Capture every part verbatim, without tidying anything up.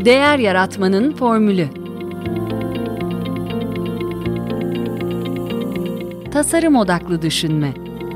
Değer yaratmanın formülü. Tasarım odaklı düşünme.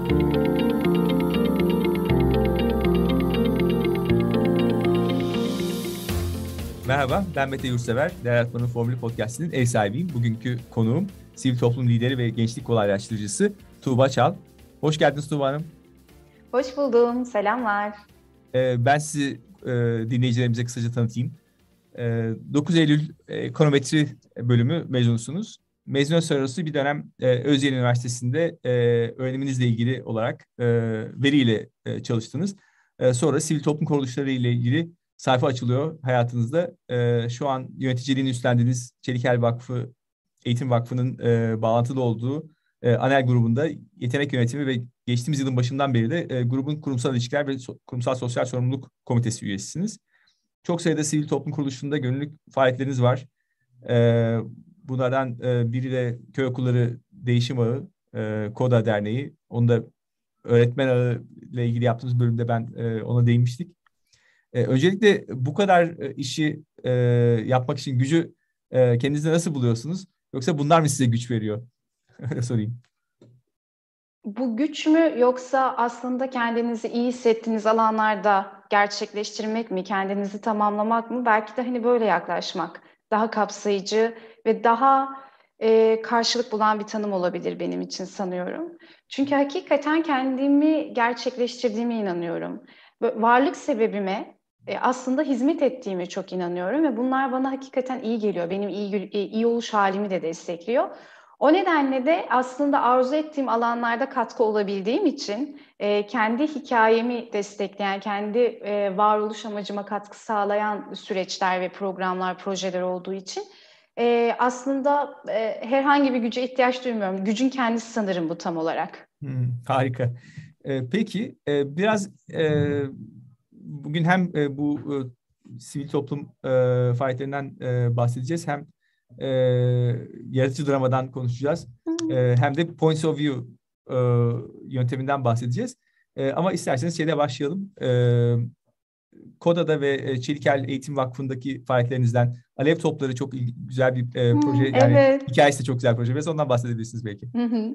Merhaba, ben Mete Yurtsever. Değer Yaratmanın Formülü Podcast'inin ev sahibiyim. Bugünkü konuğum sivil toplum lideri ve gençlik kolaylaştırıcısı Tuğba Çal. Hoş geldiniz Tuğba Hanım. Hoş buldum, selamlar. Ee, ben sizi e, dinleyicilerimize kısaca tanıtayım. E, dokuz Eylül Ekonometri bölümü mezunusunuz. Mezuniyet sonrası bir dönem e, Özyeğin Üniversitesi'nde e, öğreniminizle ilgili olarak e, veriyle e, çalıştınız. E, sonra sivil toplum kuruluşları ile ilgili sayfa açılıyor hayatınızda. E, şu an yöneticiliğini üstlendiğiniz Çelikel Vakfı, Eğitim Vakfı'nın e, bağlantılı olduğu e, ANEL grubunda yetenek yönetimi ve geçtiğimiz yılın başından beri de e, grubun kurumsal ilişkiler ve so- kurumsal sosyal sorumluluk komitesi üyesisiniz. Çok sayıda sivil toplum kuruluşunda gönüllülük faaliyetleriniz var. Ee, bunlardan e, biri de Köy Okulları Değişim Ağı, e, KODA Derneği. Onu da öğretmen ağı ile ilgili yaptığımız bölümde ben e, ona değinmiştik. E, öncelikle bu kadar e, işi e, yapmak için gücü e, kendinizde nasıl buluyorsunuz? Yoksa bunlar mı size güç veriyor? Öyle sorayım. Bu güç mü yoksa aslında kendinizi iyi hissettiğiniz alanlarda gerçekleştirmek mi, kendinizi tamamlamak mı? Belki de hani böyle yaklaşmak daha kapsayıcı ve daha e, karşılık bulan bir tanım olabilir benim için sanıyorum. Çünkü hakikaten kendimi gerçekleştirdiğime inanıyorum. Ve varlık sebebime e, aslında hizmet ettiğime çok inanıyorum ve bunlar bana hakikaten iyi geliyor. Benim iyi, iyi oluş halimi de destekliyor. O nedenle de aslında arzu ettiğim alanlarda katkı olabildiğim için e, kendi hikayemi destekleyen, kendi e, varoluş amacıma katkı sağlayan süreçler ve programlar, projeler olduğu için e, aslında e, herhangi bir güce ihtiyaç duymuyorum. Gücün kendisi sanırım bu tam olarak. Hmm, harika. Ee, peki e, biraz e, bugün hem e, bu e, sivil toplum e, faaliyetlerinden e, bahsedeceğiz, hem e, yaratıcı dramadan konuşacağız, e, hem de points of view e, yönteminden bahsedeceğiz. E, ama isterseniz şeyle başlayalım. E, KODA'da ve e, Çelikel Eğitim Vakfı'ndaki faaliyetlerinizden, Alev Topları çok il- güzel bir e, Hmm, proje, yani evet. hikayesi de çok güzel bir proje. Biraz ondan bahsedebilirsiniz belki. Hı hı.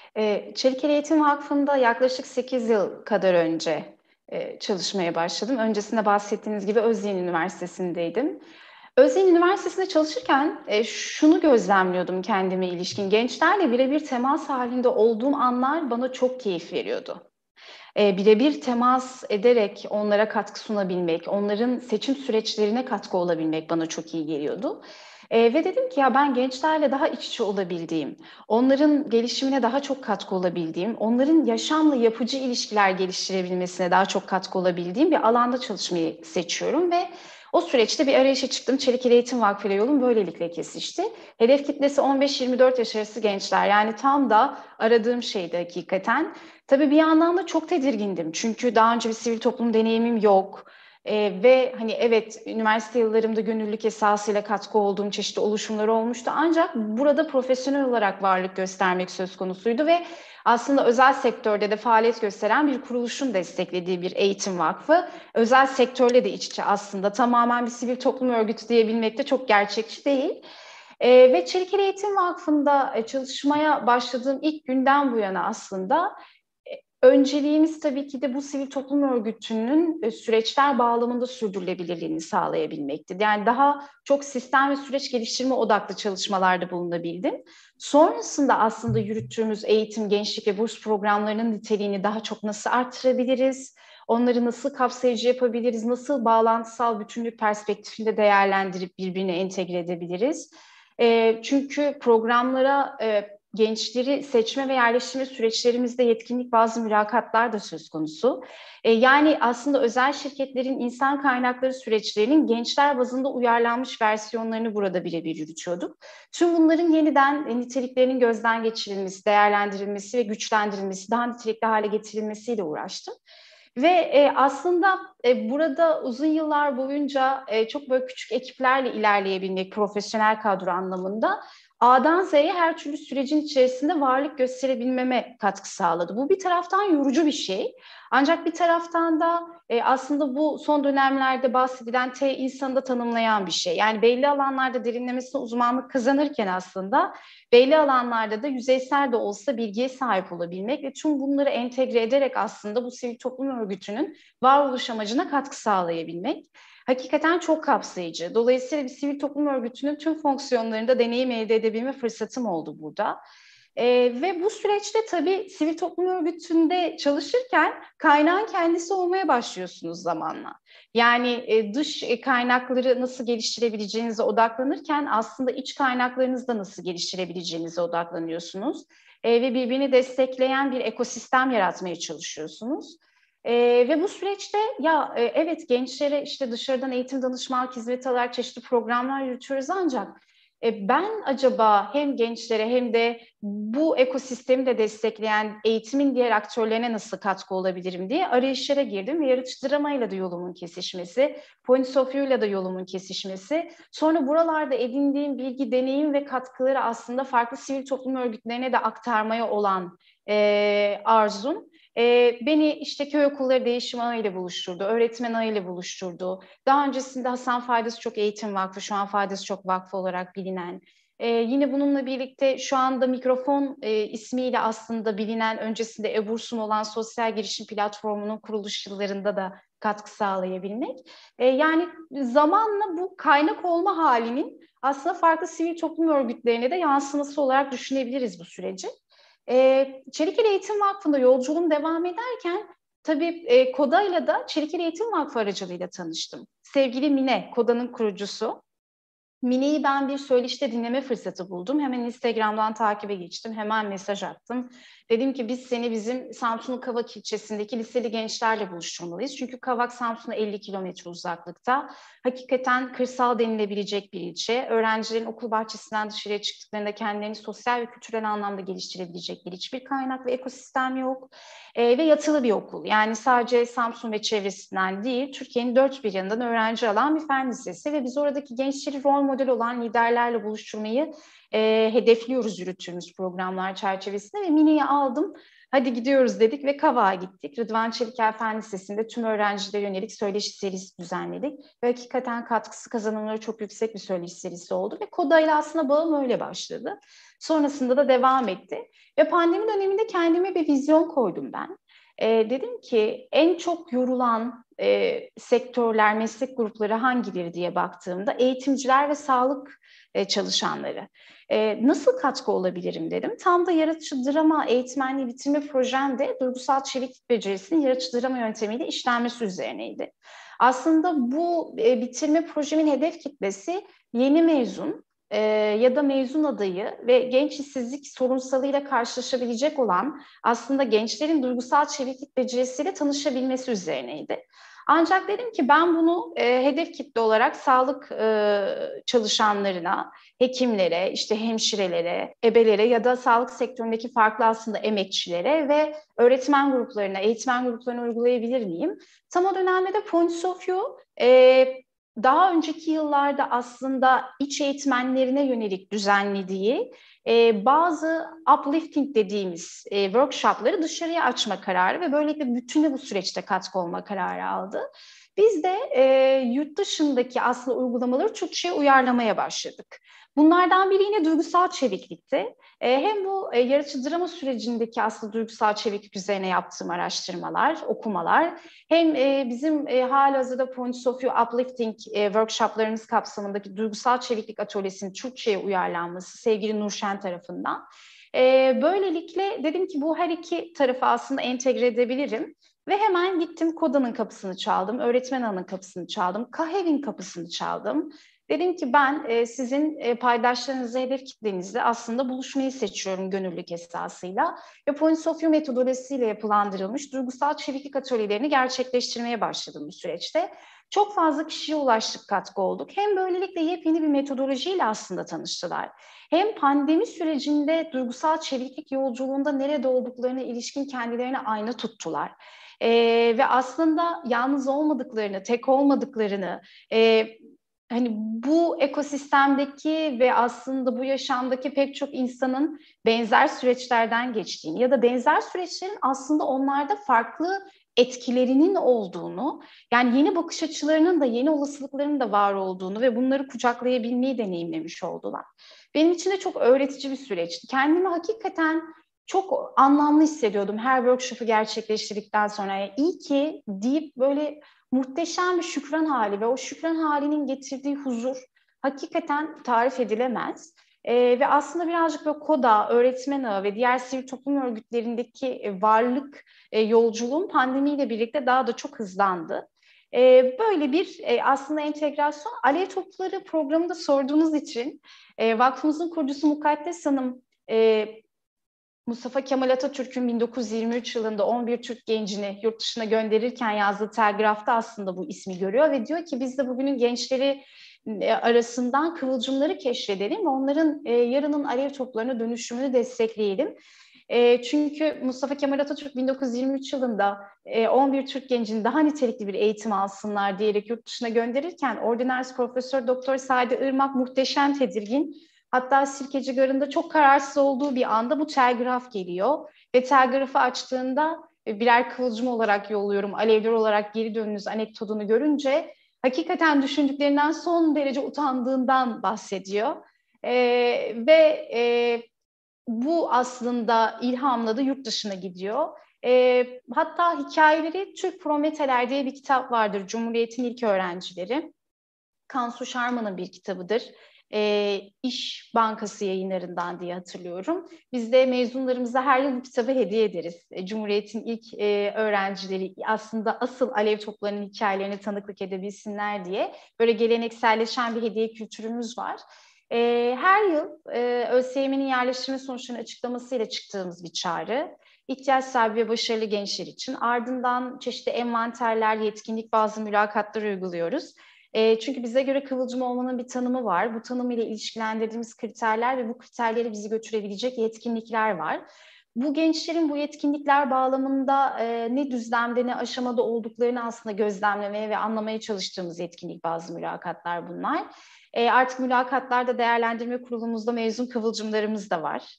E, Çelikel Eğitim Vakfı'nda yaklaşık sekiz yıl kadar önce e, çalışmaya başladım. Öncesinde bahsettiğiniz gibi Özyeğin Üniversitesi'ndeydim. Özyeğin Üniversitesi'nde çalışırken e, şunu gözlemliyordum kendime ilişkin. Gençlerle birebir temas halinde olduğum anlar bana çok keyif veriyordu. E, birebir temas ederek onlara katkı sunabilmek, onların seçim süreçlerine katkı olabilmek bana çok iyi geliyordu. E, ve dedim ki ya ben gençlerle daha iç içe olabildiğim, onların gelişimine daha çok katkı olabildiğim, onların yaşamla yapıcı ilişkiler geliştirebilmesine daha çok katkı olabildiğim bir alanda çalışmayı seçiyorum ve o süreçte bir arayışa çıktım. Çelikel Eğitim Vakfı ile yolum böylelikle kesişti. Hedef kitlesi on beş yirmi dört yaş arası gençler. Yani tam da aradığım şeydi hakikaten. Tabii bir yandan da çok tedirgindim. Çünkü daha önce bir sivil toplum deneyimim yok. Ee, ve hani evet üniversite yıllarımda gönüllülük esasıyla katkı olduğum çeşitli oluşumlar olmuştu. Ancak burada profesyonel olarak varlık göstermek söz konusuydu ve aslında özel sektörde de faaliyet gösteren bir kuruluşun desteklediği bir eğitim vakfı. Özel sektörle de iç içe aslında tamamen bir sivil toplum örgütü diyebilmek de çok gerçekçi değil. Ee, ve Çelikel Eğitim Vakfı'nda çalışmaya başladığım ilk günden bu yana aslında önceliğimiz tabii ki de bu sivil toplum örgütünün süreçler bağlamında sürdürülebilirliğini sağlayabilmekti. Yani daha çok sistem ve süreç geliştirme odaklı çalışmalarda bulunabildim. Sonrasında aslında yürüttüğümüz eğitim, gençlik ve burs programlarının niteliğini daha çok nasıl artırabiliriz? Onları nasıl kapsayıcı yapabiliriz? Nasıl bağlantısal bütünlük perspektifinde değerlendirip birbirine entegre edebiliriz? E, çünkü programlara e, gençleri seçme ve yerleştirme süreçlerimizde yetkinlik bazı mülakatlar da söz konusu. E, yani aslında özel şirketlerin insan kaynakları süreçlerinin gençler bazında uyarlanmış versiyonlarını burada birebir yürütüyorduk. Tüm bunların yeniden niteliklerinin gözden geçirilmesi, değerlendirilmesi ve güçlendirilmesi, daha nitelikli hale getirilmesiyle uğraştım. Ve e, aslında e, burada uzun yıllar boyunca e, çok böyle küçük ekiplerle ilerleyebilmek, profesyonel kadro anlamında A'dan Z'ye her türlü sürecin içerisinde varlık gösterebilmeme katkı sağladı. Bu bir taraftan yorucu bir şey. Ancak bir taraftan da e, aslında bu son dönemlerde bahsedilen T insanı da tanımlayan bir şey. Yani belli alanlarda derinlemesine uzmanlık kazanırken aslında belli alanlarda da yüzeysel de olsa bilgiye sahip olabilmek ve tüm bunları entegre ederek aslında bu sivil toplum örgütünün varoluş amacına katkı sağlayabilmek. Hakikaten çok kapsayıcı. Dolayısıyla bir sivil toplum örgütünün tüm fonksiyonlarında deneyim elde edebilme fırsatım oldu burada. Ee, ve bu süreçte tabii sivil toplum örgütünde çalışırken kaynağın kendisi olmaya başlıyorsunuz zamanla. Yani e, dış e, kaynakları nasıl geliştirebileceğinize odaklanırken aslında iç kaynaklarınızı da nasıl geliştirebileceğinize odaklanıyorsunuz. E, ve birbirini destekleyen bir ekosistem yaratmaya çalışıyorsunuz. Ee, ve bu süreçte ya e, evet gençlere işte dışarıdan eğitim danışmanlık hizmeti alarak çeşitli programlar yürütüyoruz ancak e, ben acaba hem gençlere hem de bu ekosistemi de destekleyen eğitimin diğer aktörlerine nasıl katkı olabilirim diye arayışlara girdim ve yaratıcı dramayla da yolumun kesişmesi, Points of View'la da yolumun kesişmesi, sonra buralarda edindiğim bilgi, deneyim ve katkıları aslında farklı sivil toplum örgütlerine de aktarmaya olan e, arzum. Ee, beni işte köy okulları değişim ağı ile buluşturdu, öğretmen ağı ile buluşturdu. Daha öncesinde Hasan Faydası Çok Eğitim Vakfı, şu an Faydası Çok Vakfı olarak bilinen. Ee, yine bununla birlikte şu anda Mikrofon e, ismiyle aslında bilinen, öncesinde e-Bursum olan sosyal girişim platformunun kuruluş yıllarında da katkı sağlayabilmek. Ee, yani zamanla bu kaynak olma halinin aslında farklı sivil toplum örgütlerine de yansıması olarak düşünebiliriz bu süreci. E, Çelikel Eğitim Vakfı'nda yolculuğum devam ederken tabii e, KODA'yla da Çelikel Eğitim Vakfı aracılığıyla tanıştım. Sevgili Mine, KODA'nın kurucusu. Mine'yi ben bir söyleşte dinleme fırsatı buldum. Hemen Instagram'dan takibe geçtim. Hemen mesaj attım. Dedim ki biz seni bizim Samsun'un Kavak ilçesindeki liseli gençlerle buluşturmalıyız. Çünkü Kavak Samsun'a elli kilometre uzaklıkta. Hakikaten kırsal denilebilecek bir ilçe. Öğrencilerin okul bahçesinden dışarıya çıktıklarında kendilerini sosyal ve kültürel anlamda geliştirebilecekleri hiçbir kaynak ve ekosistem yok. E, ve yatılı bir okul. Yani sadece Samsun ve çevresinden değil, Türkiye'nin dört bir yanından öğrenci alan bir fen lisesi ve biz oradaki gençleri rol model olan liderlerle buluşturmayı e, hedefliyoruz yürüttüğümüz programlar çerçevesinde ve Mine'yi aldım. Hadi gidiyoruz dedik ve Kavak'a gittik. Rıdvan Çelikel Fen Lisesi'nde tüm öğrencilere yönelik söyleşi serisi düzenledik. Ve hakikaten katkısı kazanımları çok yüksek bir söyleşi serisi oldu. Ve KODA ile aslında bağım öyle başladı. Sonrasında da devam etti. Ve pandemi döneminde kendime bir vizyon koydum ben. E, dedim ki en çok yorulan e, sektörler, meslek grupları hangileri diye baktığımda eğitimciler ve sağlık e, çalışanları. E, nasıl katkı olabilirim dedim. Tam da yaratıcı drama eğitmenliği bitirme projemde duygusal çeviklik becerisinin yaratıcı drama yöntemiyle işlenmesi üzerineydi. Aslında bu e, bitirme projemin hedef kitlesi yeni mezun e, ya da mezun adayı ve genç işsizlik sorunsalıyla karşılaşabilecek olan aslında gençlerin duygusal çeviklik becerisiyle tanışabilmesi üzerineydi. Ancak dedim ki ben bunu e, hedef kitle olarak sağlık e, çalışanlarına, hekimlere, işte hemşirelere, ebelere ya da sağlık sektöründeki farklı aslında emekçilere ve öğretmen gruplarına, eğitmen gruplarına uygulayabilir miyim? Tam o dönemde de Points of View e, daha önceki yıllarda aslında iç eğitmenlerine yönelik düzenlediği e, bazı uplifting dediğimiz e, workshopları dışarıya açma kararı ve böylelikle bütünle bu süreçte katkı olma kararı aldı. Biz de e, yurt dışındaki aslında uygulamaları Türkçe'ye uyarlamaya başladık. Bunlardan biri yine duygusal çeviklikti. E, hem bu e, yaratıcı drama sürecindeki aslında duygusal çeviklik üzerine yaptığım araştırmalar, okumalar, hem e, bizim e, halihazırda Points of View Uplifting e, workshoplarımız kapsamındaki duygusal çeviklik atölyesinin Türkçe'ye uyarlanması sevgili Nurşen tarafından. E, böylelikle dedim ki bu her iki tarafı aslında entegre edebilirim. Ve hemen gittim KODA'nın kapısını çaldım, öğretmen ağının kapısını çaldım, KAHEV'in kapısını çaldım. Dedim ki ben e, sizin e, paydaşlarınızla, hedef kitlenizle aslında buluşmayı seçiyorum gönüllülük esasıyla. Ve Points of View metodolojisiyle yapılandırılmış duygusal çeviklik atölyelerini gerçekleştirmeye başladım bu süreçte. Çok fazla kişiye ulaştık, katkı olduk. Hem böylelikle yepyeni bir metodolojiyle aslında tanıştılar. Hem pandemi sürecinde duygusal çeviklik yolculuğunda nerede olduklarına ilişkin kendilerine ayna tuttular. Ee, ve aslında yalnız olmadıklarını, tek olmadıklarını, e, hani bu ekosistemdeki ve aslında bu yaşamdaki pek çok insanın benzer süreçlerden geçtiğini ya da benzer süreçlerin aslında onlarda farklı etkilerinin olduğunu, yani yeni bakış açılarının da yeni olasılıklarının da var olduğunu ve bunları kucaklayabilmeyi deneyimlemiş oldular. Benim için de çok öğretici bir süreçti. Kendimi hakikaten çok anlamlı hissediyordum her workshop'u gerçekleştirdikten sonra. Yani iyi ki deyip böyle muhteşem bir şükran hali ve o şükran halinin getirdiği huzur hakikaten tarif edilemez. Ee, ve aslında birazcık böyle KODA, öğretmen ağı ve diğer sivil toplum örgütlerindeki e, varlık e, yolculuğum pandemiyle birlikte daha da çok hızlandı. E, böyle bir e, aslında entegrasyon. Alev Topları programında sorduğunuz için e, vakfımızın kurucusu Mukaddes Hanım, e, Mustafa Kemal Atatürk'ün bin dokuz yüz yirmi üç yılında on bir Türk gencini yurt dışına gönderirken yazdığı telgrafta aslında bu ismi görüyor ve diyor ki biz de bugünün gençleri arasından kıvılcımları keşfedelim ve onların e, yarının alev toplarına dönüşümünü destekleyelim. E, çünkü Mustafa Kemal Atatürk bin dokuz yüz yirmi üç yılında e, on bir Türk gencinin daha nitelikli bir eğitim alsınlar diyerek yurt dışına gönderirken Ordinarius Profesör Doktor Sadi Irmak muhteşem tedirgin. Hatta Sirkeci Garı'nda çok kararsız olduğu bir anda bu telgraf geliyor ve telgrafı açtığında birer kıvılcım olarak yolluyorum, alevler olarak geri dönünüz anekdotunu görünce hakikaten düşündüklerinden son derece utandığından bahsediyor. Ee, ve e, bu aslında ilhamla da yurt dışına gidiyor. E, hatta hikayeleri Türk Prometeler diye bir kitap vardır, Cumhuriyet'in ilk öğrencileri. Kansu Şarman'ın bir kitabıdır. E, İş Bankası yayınlarından diye hatırlıyorum. Biz de mezunlarımıza her yıl bu kitabı hediye ederiz. E, Cumhuriyet'in ilk e, öğrencileri aslında asıl alev toplarının hikayelerini tanıklık edebilsinler diye böyle gelenekselleşen bir hediye kültürümüz var. E, her yıl e, ÖSYM'nin yerleştirme sonuçlarının açıklamasıyla çıktığımız bir çağrı. İhtiyaç sahibi ve başarılı gençler için. Ardından çeşitli envanterler, yetkinlik, bazı mülakatlar uyguluyoruz. E, çünkü bize göre kıvılcım olmanın bir tanımı var. Bu tanım ile ilişkilendirdiğimiz kriterler ve bu kriterleri bizi götürebilecek yetkinlikler var. Bu gençlerin bu yetkinlikler bağlamında e, ne düzlemde ne aşamada olduklarını aslında gözlemlemeye ve anlamaya çalıştığımız yetkinlik bazı mülakatlar bunlar. E, artık mülakatlarda değerlendirme kurulumuzda mezun kıvılcımlarımız da var.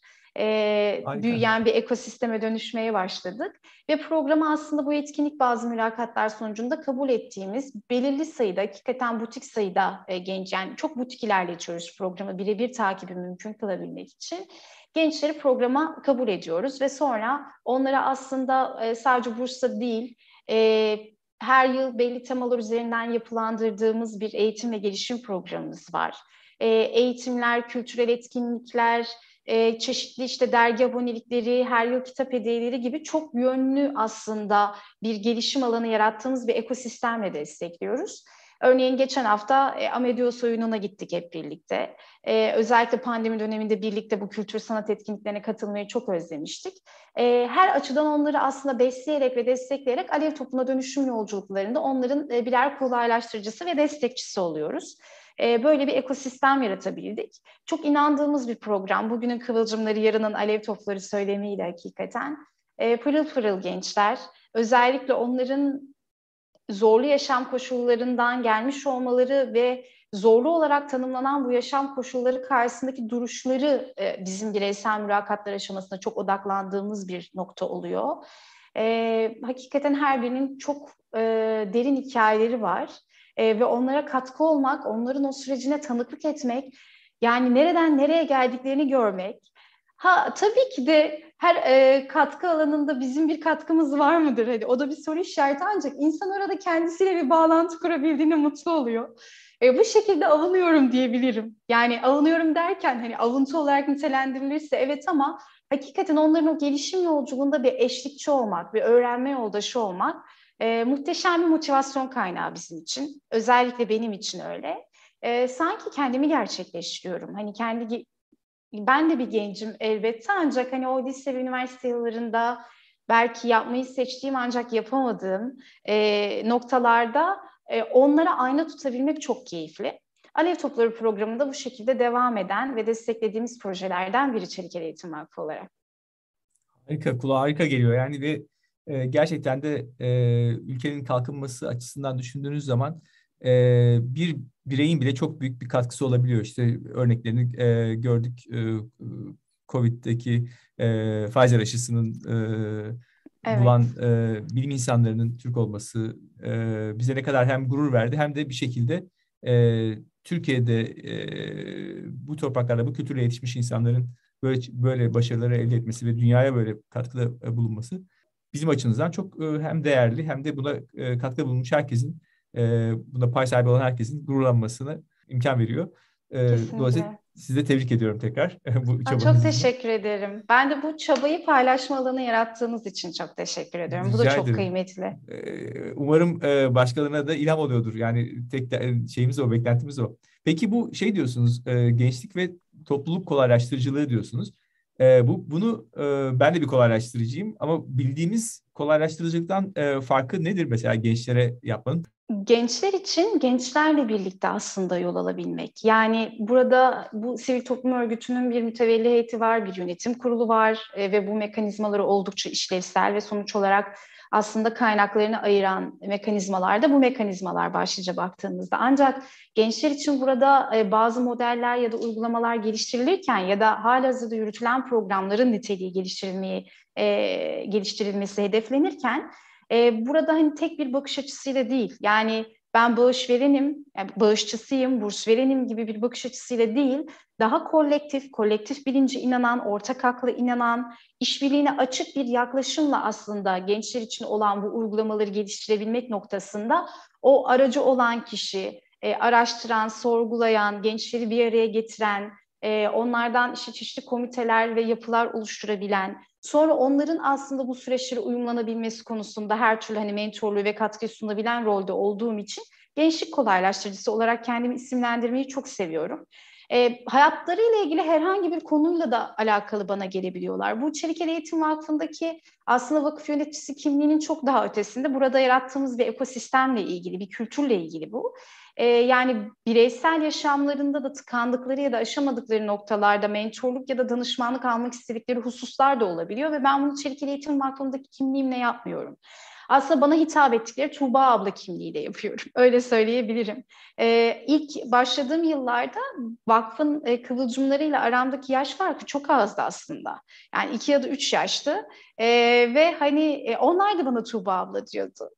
E, büyüyen bir ekosisteme dönüşmeye başladık. Ve programı aslında bu etkinlik bazı mülakatlar sonucunda kabul ettiğimiz belirli sayıda, hakikaten butik sayıda e, genç, yani çok butik ilerletiyoruz programı birebir takibi mümkün kılabilmek için. Gençleri programa kabul ediyoruz ve sonra onlara aslında e, sadece bursla değil, e, her yıl belli temalar üzerinden yapılandırdığımız bir eğitim ve gelişim programımız var. E, eğitimler, kültürel etkinlikler, e, çeşitli işte dergi abonelikleri, her yıl kitap hediyeleri gibi çok yönlü aslında bir gelişim alanı yarattığımız bir ekosistemle destekliyoruz. Örneğin geçen hafta e, Amedios oyununa gittik hep birlikte. E, özellikle pandemi döneminde birlikte bu kültür sanat etkinliklerine katılmayı çok özlemiştik. E, her açıdan onları aslında besleyerek ve destekleyerek alev topluma dönüşüm yolculuklarında onların e, birer kolaylaştırıcısı ve destekçisi oluyoruz. E, böyle bir ekosistem yaratabildik. Çok inandığımız bir program. Bugünün kıvılcımları, yarının alev topları söylemiyle hakikaten. E, pırıl pırıl gençler. Özellikle onların zorlu yaşam koşullarından gelmiş olmaları ve zorlu olarak tanımlanan bu yaşam koşulları karşısındaki duruşları e, bizim bireysel mülakatlar aşamasında çok odaklandığımız bir nokta oluyor. E, hakikaten her birinin çok e, derin hikayeleri var e, ve onlara katkı olmak, onların o sürecine tanıklık etmek, yani nereden nereye geldiklerini görmek. Ha tabii ki de her e, katkı alanında bizim bir katkımız var mıdır? Hani o da bir soru işareti, ancak insan orada kendisiyle bir bağlantı kurabildiğine mutlu oluyor. E, bu şekilde avunuyorum diyebilirim. Yani avunuyorum derken hani avuntu olarak nitelendirilirse evet, ama hakikaten onların o gelişim yolculuğunda bir eşlikçi olmak, bir öğrenme yoldaşı olmak e, muhteşem bir motivasyon kaynağı bizim için. Özellikle benim için öyle. E, sanki kendimi gerçekleştiriyorum. Hani kendi ben de bir gencim elbette, ancak hani o lise ve üniversite yıllarında belki yapmayı seçtiğim ancak yapamadığım e, noktalarda e, onlara ayna tutabilmek çok keyifli. Alev Topları programında bu şekilde devam eden ve desteklediğimiz projelerden biri Çelikel Eğitim Vakfı olarak. Harika, kulağa harika geliyor. Yani ve e, gerçekten de e, ülkenin kalkınması açısından düşündüğünüz zaman e, bir bireyin bile çok büyük bir katkısı olabiliyor. İşte örneklerini e, gördük. E, Covid'deki e, Pfizer aşısının e, Evet, bulan e, bilim insanlarının Türk olması e, bize ne kadar hem gurur verdi hem de bir şekilde e, Türkiye'de e, bu topraklarda bu kültürle yetişmiş insanların böyle böyle başarıları elde etmesi ve dünyaya böyle katkıda e, bulunması bizim açımızdan çok e, hem değerli hem de buna e, katkıda bulunmuş herkesin e, buna pay sahibi olan herkesin gururlanmasına imkan veriyor. E, Dolayısıyla kesinlikle. sizi de tebrik ediyorum tekrar bu Aa, çok çabanız için. teşekkür ederim. Ben de bu çabayı paylaşma alanı yarattığınız için çok teşekkür ediyorum. Bu da Rica çok ederim. kıymetli. Ee, Umarım e, başkalarına da ilham oluyordur. Yani tek de, şeyimiz o, beklentimiz o. Peki bu şey diyorsunuz, e, gençlik ve topluluk kolaylaştırıcılığı diyorsunuz. E, bu bunu e, ben de bir kolaylaştırıcıyım ama bildiğimiz kolaylaştırıcılıktan e, farkı nedir mesela gençlere yapmanın? Gençler için gençlerle birlikte aslında yol alabilmek. Yani burada bu sivil toplum örgütünün bir mütevelli heyeti var, bir yönetim kurulu var e, ve bu mekanizmaları oldukça işlevsel ve sonuç olarak aslında kaynaklarını ayıran mekanizmalar da bu mekanizmalar başlıca baktığımızda. Ancak gençler için burada e, bazı modeller ya da uygulamalar geliştirilirken ya da halihazırda yürütülen programların niteliği geliştirilmeyi, e, geliştirilmesi hedeflenirken ee, burada hani tek bir bakış açısıyla değil, yani ben bağış verenim, yani bağışçısıyım, burs verenim gibi bir bakış açısıyla değil, daha kolektif, kolektif bilince inanan, ortak akla inanan, işbirliğine açık bir yaklaşımla aslında gençler için olan bu uygulamaları geliştirebilmek noktasında o aracı olan kişi, e, araştıran, sorgulayan, gençleri bir araya getiren, e, onlardan işte çeşitli komiteler ve yapılar oluşturabilen, sonra onların aslında bu süreçlere uyumlanabilmesi konusunda her türlü hani mentorluğu ve katkı sunabilen rolde olduğum için gençlik kolaylaştırıcısı olarak kendimi isimlendirmeyi çok seviyorum. E, hayatlarıyla ilgili herhangi bir konuyla da alakalı bana gelebiliyorlar. Bu Çelikel Eğitim Vakfı'ndaki aslında vakıf yöneticisi kimliğinin çok daha ötesinde burada yarattığımız bir ekosistemle ilgili, bir kültürle ilgili bu. Ee, yani bireysel yaşamlarında da tıkandıkları ya da aşamadıkları noktalarda mentorluk ya da danışmanlık almak istedikleri hususlar da olabiliyor ve ben bunu Çelikel Eğitim Vakfı'ndaki kimliğimle yapmıyorum. Aslında bana hitap ettikleri Tuğba abla kimliğiyle yapıyorum. Öyle söyleyebilirim. Ee, ilk başladığım yıllarda vakfın e, kıvılcımlarıyla aramdaki yaş farkı çok azdı aslında. Yani iki ya da üç yaştı. Ee, ve hani e, onlar da bana Tuğba abla diyordu.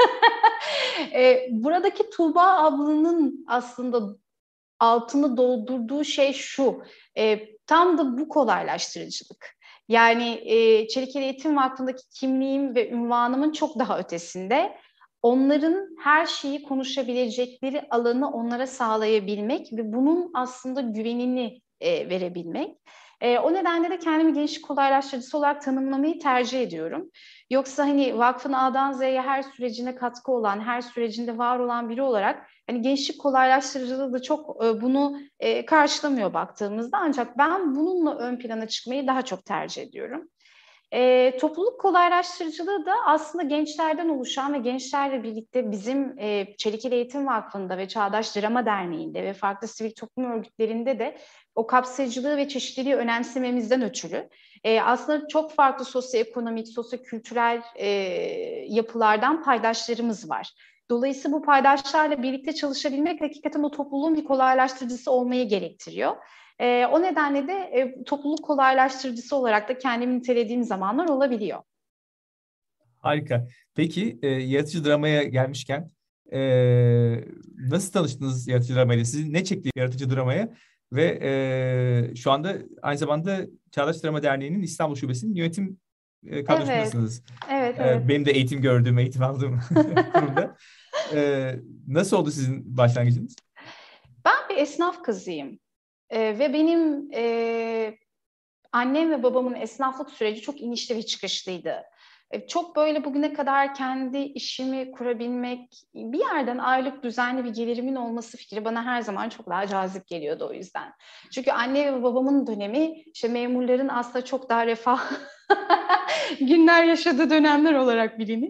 e, buradaki Tuğba ablanın aslında altını doldurduğu şey şu, e, tam da bu kolaylaştırıcılık. Yani e, Çelikel Eğitim Vakfı'ndaki kimliğim ve ünvanımın çok daha ötesinde onların her şeyi konuşabilecekleri alanı onlara sağlayabilmek ve bunun aslında güvenini e, verebilmek. E, o nedenle de kendimi gençlik kolaylaştırıcısı olarak tanımlamayı tercih ediyorum. Yoksa hani vakfın A'dan Z'ye her sürecine katkı olan, her sürecinde var olan biri olarak hani gençlik kolaylaştırıcılığı da çok e, bunu e, karşılamıyor baktığımızda, ancak ben bununla ön plana çıkmayı daha çok tercih ediyorum. E, topluluk kolaylaştırıcılığı da aslında gençlerden oluşan ve gençlerle birlikte bizim e, Çelikel Eğitim Vakfı'nda ve Çağdaş Drama Derneği'nde ve farklı sivil toplum örgütlerinde de o kapsayıcılığı ve çeşitliliği önemsememizden ötürü e, aslında çok farklı sosyoekonomik, sosyokültürel e, yapılardan paydaşlarımız var. Dolayısıyla bu paydaşlarla birlikte çalışabilmek hakikaten o topluluğun bir kolaylaştırıcısı olmayı gerektiriyor. E, o nedenle de e, topluluk kolaylaştırıcısı olarak da kendimi nitelediğim zamanlar olabiliyor. Harika. Peki e, yaratıcı dramaya gelmişken e, nasıl tanıştınız yaratıcı dramayla? Sizi ne çekti yaratıcı dramaya? Ve e, şu anda aynı zamanda Çağdaş Drama Derneği'nin İstanbul Şubesi'nin yönetim e, Evet, kadrosundasınız. evet, E, evet. benim de eğitim gördüğüm, eğitim aldığım kurumda. E, Nasıl oldu sizin başlangıcınız? Ben bir esnaf kızıyım. E, ve benim e, annem ve babamın esnaflık süreci çok inişli ve çıkışlıydı. E, Çok böyle bugüne kadar kendi işimi kurabilmek, bir yerden aylık düzenli bir gelirimin olması fikri bana her zaman çok daha cazip geliyordu o yüzden. Çünkü anne ve babamın dönemi işte memurların aslında çok daha refah günler yaşadığı dönemler olarak bilinir.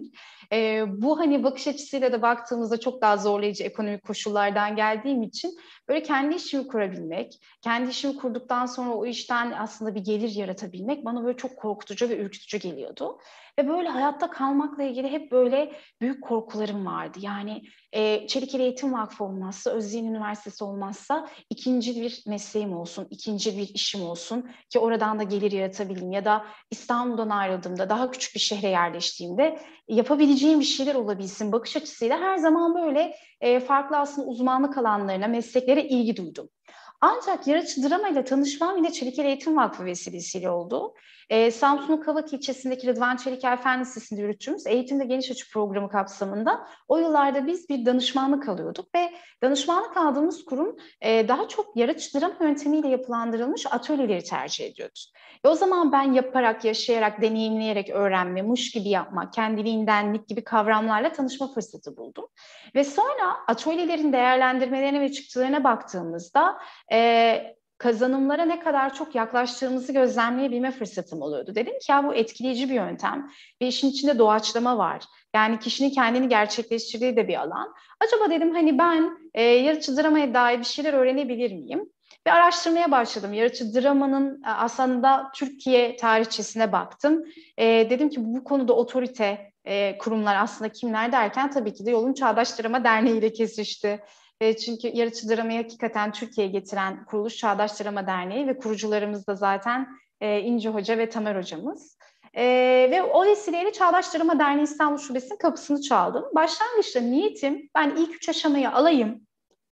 E, bu hani bakış açısıyla da baktığımızda çok daha zorlayıcı ekonomik koşullardan geldiğim için böyle kendi işimi kurabilmek, kendi işimi kurduktan sonra o işten aslında bir gelir yaratabilmek bana böyle çok korkutucu ve ürkütücü geliyordu. Ve böyle hayatta kalmakla ilgili hep böyle büyük korkularım vardı. Yani e, Çelikeli Eğitim Vakfı olmazsa, Özyeğin Üniversitesi olmazsa ikinci bir mesleğim olsun, ikinci bir işim olsun ki oradan da gelir yaratabileyim. Ya da İstanbul'dan ayrıldığımda, daha küçük bir şehre yerleştiğimde yapabileceğim bir şeyler olabilsin bakış açısıyla her zaman böyle e, farklı aslında uzmanlık alanlarına, mesleklere ilgi duydum. Ancak yaratıcı drama ile tanışmam yine Çelikeli Eğitim Vakfı vesilesiyle oldu. Ee, Samsun'un Kavak ilçesindeki Rıdvan Çeliker Fen Lisesi'nde yürüttüğümüz Eğitimde Geniş Açı programı kapsamında o yıllarda biz bir danışmanlık alıyorduk ve danışmanlık aldığımız kurum e, daha çok yaratıcı drama yöntemiyle yapılandırılmış atölyeleri tercih ediyordu. E, o zaman ben yaparak, yaşayarak, deneyimleyerek öğrenme, muş gibi yapmak, kendiliğindenlik gibi kavramlarla tanışma fırsatı buldum. Ve sonra atölyelerin değerlendirmelerine ve çıktılarına baktığımızda e, kazanımlara ne kadar çok yaklaştığımızı gözlemleyebilme fırsatım oluyordu. Dedim ki ya bu etkileyici bir yöntem ve işin içinde doğaçlama var. Yani kişinin kendini gerçekleştirdiği de bir alan. Acaba dedim hani ben e, yaratıcı dramaya dair bir şeyler öğrenebilir miyim? Ve araştırmaya başladım. Yaratıcı dramanın aslında Türkiye tarihçesine baktım. E, dedim ki bu konuda otorite e, kurumlar aslında kimler derken tabii ki de yolum Çağdaş Drama Derneği ile kesişti. E, çünkü yaratıcı dramayı hakikaten Türkiye'ye getiren kuruluş Çağdaş Drama Derneği ve kurucularımız da zaten e, İnci Hoca ve Tamer Hocamız. E, ve o vesileyle Çağdaş Drama Derneği İstanbul Şubesi'nin kapısını çaldım. Başlangıçta niyetim ben ilk üç aşamayı alayım,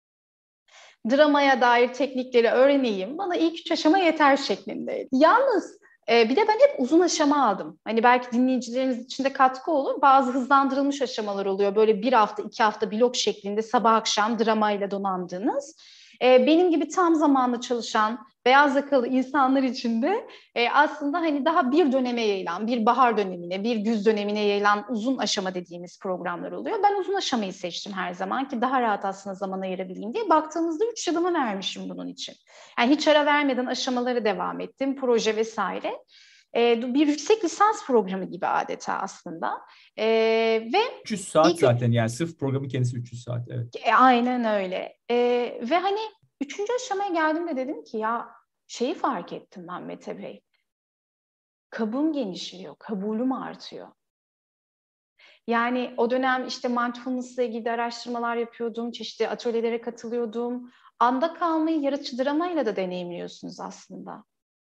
dramaya dair teknikleri öğreneyim, bana ilk üç aşama yeter şeklindeydi. Yalnız e, bir de ben hep uzun aşama aldım. Hani belki dinleyicilerimiz için de katkı olur. Bazı hızlandırılmış aşamalar oluyor. Böyle bir hafta, iki hafta blok şeklinde sabah akşam dramayla donandığınız. E, benim gibi tam zamanlı çalışan beyaz yakalı insanlar için de e, aslında hani daha bir döneme yayılan, bir bahar dönemine, bir güz dönemine yayılan uzun aşama dediğimiz programlar oluyor. Ben uzun aşamayı seçtim her zaman ki daha rahat aslında zaman ayırabileyim diye. Baktığımızda üç yılımı vermişim bunun için. Yani hiç ara vermeden aşamaları devam ettim, proje vesaire. E, bir yüksek lisans programı gibi adeta aslında. E, ve üç yüz saat ilk, zaten yani sırf programın kendisi üç yüz saat. Evet. E, aynen öyle. E, ve hani üçüncü aşamaya geldiğimde dedim ki ya şeyi fark ettim ben Mete Bey. Kabım genişliyor, kabulüm artıyor. Yani o dönem işte mindfulness'la ilgili araştırmalar yapıyordum, çeşitli atölyelere katılıyordum. Anda kalmayı yaratıcı dramayla da deneyimliyorsunuz aslında.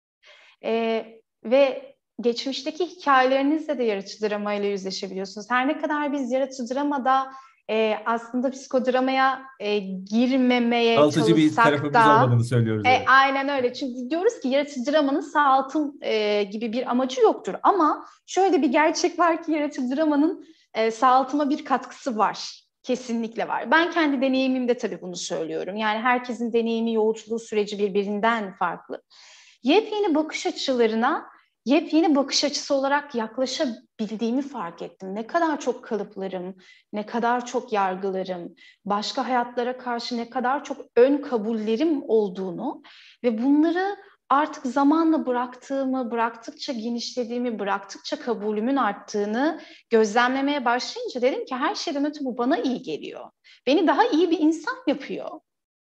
E, ve geçmişteki hikayelerinizle de yaratıcı dramayla yüzleşebiliyorsunuz. Her ne kadar biz yaratıcı dramada e, aslında psikodramaya e, girmemeye Dağıtıcı bir çalışsak tarafımız da olmadığını söylüyoruz. e, Evet. aynen öyle. Çünkü diyoruz ki yaratıcı dramanın sağaltım e, gibi bir amacı yoktur. Ama şöyle bir gerçek var ki yaratıcı dramanın e, sağaltıma bir katkısı var. Kesinlikle var. Ben kendi deneyimimde tabii bunu söylüyorum. Yani herkesin deneyimi, yolculuğu süreci birbirinden farklı. Yepyeni bakış açılarına yepyeni bakış açısı olarak yaklaşabildiğimi fark ettim. Ne kadar çok kalıplarım, ne kadar çok yargılarım, başka hayatlara karşı ne kadar çok ön kabullerim olduğunu ve bunları artık zamanla bıraktığımı, bıraktıkça genişlediğimi, bıraktıkça kabulümün arttığını gözlemlemeye başlayınca dedim ki her şeyden öte bu bana iyi geliyor. Beni daha iyi bir insan yapıyor.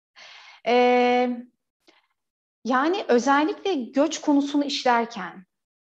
Ee, yani özellikle göç konusunu işlerken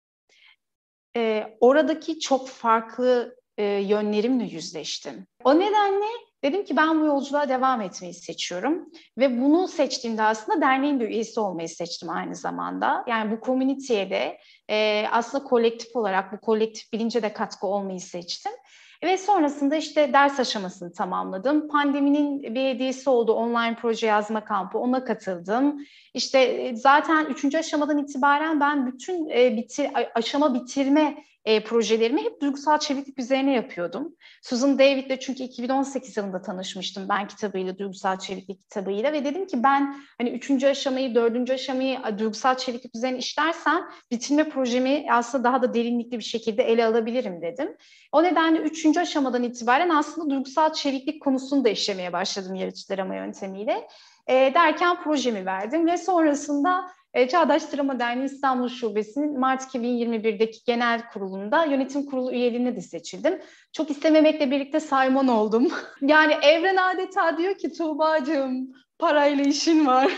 e, oradaki çok farklı e, yönlerimle yüzleştim. O nedenle dedim ki ben bu yolculuğa devam etmeyi seçiyorum ve bunu seçtiğimde aslında derneğin bir üyesi olmayı seçtim aynı zamanda. Yani bu komüniteye de e, aslında kolektif olarak bu kolektif bilince de katkı olmayı seçtim. Ve sonrasında işte ders aşamasını tamamladım. Pandeminin bir hediyesi oldu, online proje yazma kampı, ona katıldım. İşte zaten üçüncü aşamadan itibaren ben bütün e, bitir, aşama bitirme e, projelerimi hep duygusal çeviklik üzerine yapıyordum. Susan David'le çünkü iki bin on sekiz yılında tanışmıştım ben kitabıyla, duygusal çeviklik kitabıyla ve dedim ki ben hani üçüncü aşamayı, dördüncü aşamayı duygusal çeviklik üzerine işlersem bitirme projemi aslında daha da derinlikli bir şekilde ele alabilirim dedim. O nedenle üçüncü aşamadan itibaren aslında duygusal çeviklik konusunu da işlemeye başladım yaratıcı drama yöntemiyle. E, derken projemi verdim ve sonrasında E, Çağdaş Drama Derneği İstanbul Şubesi'nin Mart iki bin yirmi birdeki genel kurulunda yönetim kurulu üyeliğine de seçildim. Çok istememekle birlikte sayman oldum. Yani evren adeta diyor ki Tuğbacığım parayla işin var.